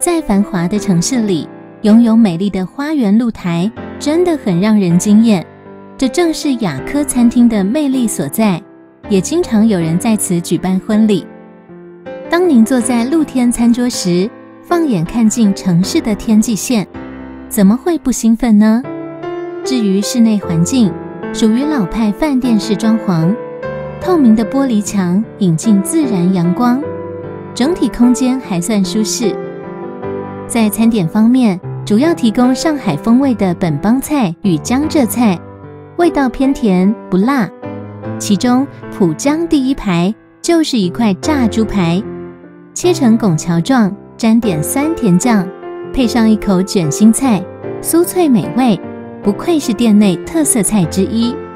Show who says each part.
Speaker 1: 在繁华的城市里，拥有美丽的花园露台，真的很让人惊艳。这正是雅科餐厅的魅力所在，也经常有人在此举办婚礼。当您坐在露天餐桌时，放眼看尽城市的天际线，怎么会不兴奋呢？至于室内环境，属于老派饭店式装潢，透明的玻璃墙引进自然阳光，整体空间还算舒适。在餐点方面，主要提供上海风味的本帮菜与江浙菜，味道偏甜不辣。其中浦江第一排就是一块炸猪排，切成拱桥状，沾点酸甜酱，配上一口卷心菜，酥脆美味，不愧是店内特色菜之一。